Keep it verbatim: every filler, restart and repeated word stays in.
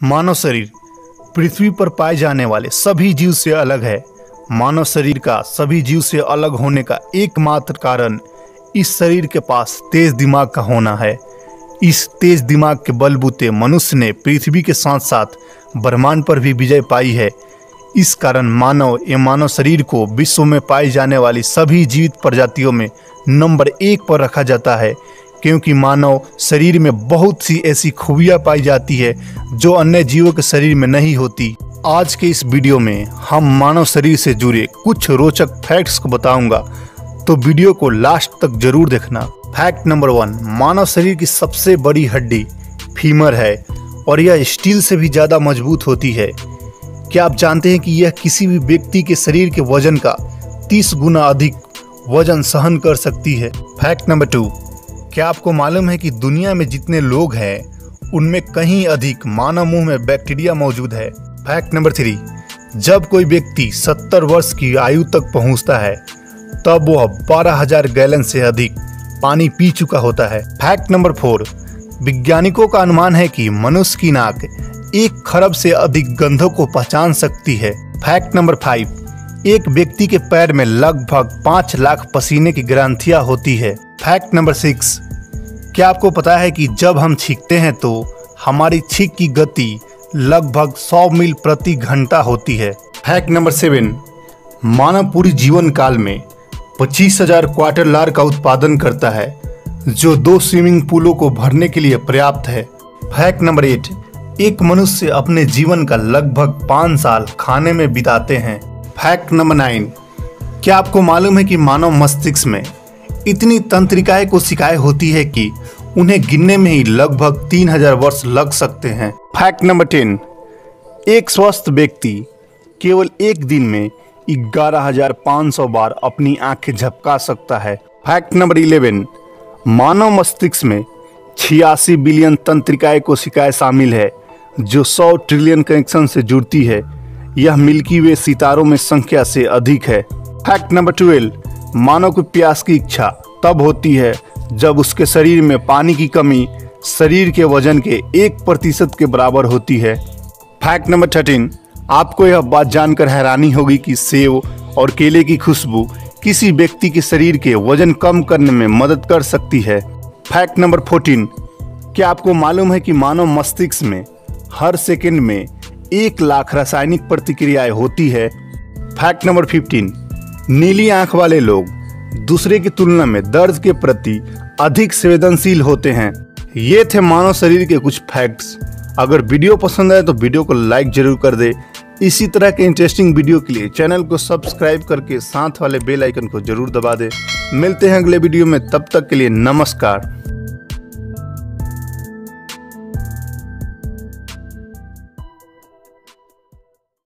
मानव शरीर पृथ्वी पर पाए जाने वाले सभी जीव से अलग है। मानव शरीर का सभी जीव से अलग होने का एकमात्र कारण इस शरीर के पास तेज दिमाग का होना है। इस तेज दिमाग के बलबूते मनुष्य ने पृथ्वी के साथ साथ ब्रह्मांड पर भी विजय पाई है। इस कारण मानव एवं मानव शरीर को विश्व में पाई जाने वाली सभी जीवित प्रजातियों में नंबर एक पर रखा जाता है, क्योंकि मानव शरीर में बहुत सी ऐसी खूबियाँ पाई जाती है जो अन्य जीवों के शरीर में नहीं होती। आज के इस वीडियो में हम मानव शरीर से जुड़े कुछ रोचक फैक्ट्स को बताऊंगा, तो वीडियो को लास्ट तक जरूर देखना। फैक्ट नंबर वन, मानव शरीर की सबसे बड़ी हड्डी फीमर है और यह स्टील से भी ज़्यादा मजबूत होती है। क्या आप जानते हैं कि यह किसी भी व्यक्ति के शरीर के वजन का तीस गुना अधिक वजन सहन कर सकती है। फैक्ट नंबर टू, क्या आपको मालूम है कि दुनिया में जितने लोग हैं उनमें कहीं अधिक मानव मुंह में बैक्टीरिया मौजूद है। फैक्ट नंबर थ्री, जब कोई व्यक्ति सत्तर वर्ष की आयु तक पहुंचता है तब वह बारह हजार गैलन से अधिक पानी पी चुका होता है। फैक्ट नंबर फोर, वैज्ञानिकों का अनुमान है कि मनुष्य की नाक एक खरब से अधिक गंधों को पहचान सकती है। फैक्ट नंबर फाइव, एक व्यक्ति के पैर में लगभग पाँच लाख पसीने की ग्रंथियां होती है। फैक्ट नंबर सिक्स, क्या आपको पता है कि जब हम छींकते हैं तो हमारी छींक की गति लगभग सौ मील प्रति घंटा होती है। फैक्ट नंबर सेवन, मानव पूरी जीवन काल में पच्चीस हजार क्वार्टर लार का उत्पादन करता है, जो दो स्विमिंग पूलों को भरने के लिए पर्याप्त है। फैक्ट नंबर एट, एक मनुष्य अपने जीवन का लगभग पाँच साल खाने में बिताते हैं। फैक्ट नंबर नाइन, क्या आपको मालूम है कि मानव मस्तिष्क में इतनी तंत्रिकाएं कोशिकाएं होती है कि उन्हें गिनने में ही लगभग तीन हजार वर्ष लग सकते हैं। फैक्ट नंबर टेन, एक स्वस्थ व्यक्ति केवल एक दिन में ग्यारह हजार पाँच सौ बार अपनी आंखें झपका सकता है। फैक्ट नंबर इलेवन, मानव मस्तिष्क में छियासी बिलियन तंत्रिकाएं कोशिकाएं शामिल है, जो सौ ट्रिलियन कनेक्शन से जुड़ती है। यह मिल्की वे सितारों में संख्या से अधिक है। फैक्ट नंबर ट्वेल्व, मानव को प्यास की इच्छा तब होती है जब उसके शरीर में पानी की कमी शरीर के वजन के एक प्रतिशत के बराबर होती है। फैक्ट नंबर थर्टीन, आपको यह बात जानकर हैरानी होगी कि सेब और केले की खुशबू किसी व्यक्ति के शरीर के वजन कम करने में मदद कर सकती है। फैक्ट नंबर फोर्टीन, क्या आपको मालूम है कि मानव मस्तिष्क में हर सेकंड में एक लाख रासायनिक प्रतिक्रियाएं होती है। फैक्ट नंबर फिफ्टीन, नीली आंख वाले लोग दूसरे की तुलना में दर्द के प्रति अधिक संवेदनशील होते हैं। ये थे मानव शरीर के कुछ फैक्ट्स। अगर वीडियो पसंद आए तो वीडियो को लाइक जरूर कर दे। इसी तरह के इंटरेस्टिंग वीडियो के लिए चैनल को सब्सक्राइब करके साथ वाले बेल आइकन को जरूर दबा दे। मिलते हैं अगले वीडियो में, तब तक के लिए नमस्कार।